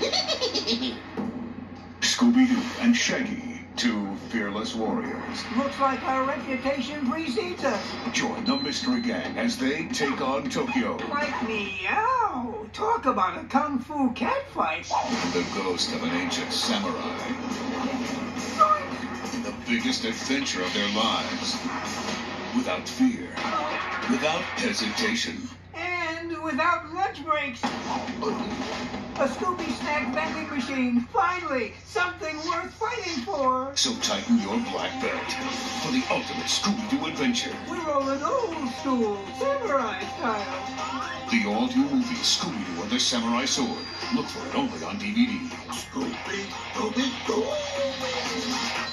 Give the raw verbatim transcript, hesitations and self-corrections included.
Scooby-Doo and Shaggy, two fearless warriors. Looks like our reputation precedes us. Join the Mystery Gang as they take on Tokyo. Like meow. Talk about a kung fu cat fight. The ghost of an ancient samurai. In the biggest adventure of their lives. Without fear. Without hesitation. And without lunch breaks. A Scooby snack vending machine. Finally, something worth fighting for. So tighten your black belt for the ultimate Scooby-Doo adventure. We're rolling old school, samurai style. The all-new movie Scooby-Doo and the Samurai Sword. Look for it only on D V D. Scooby, Scooby, Doo.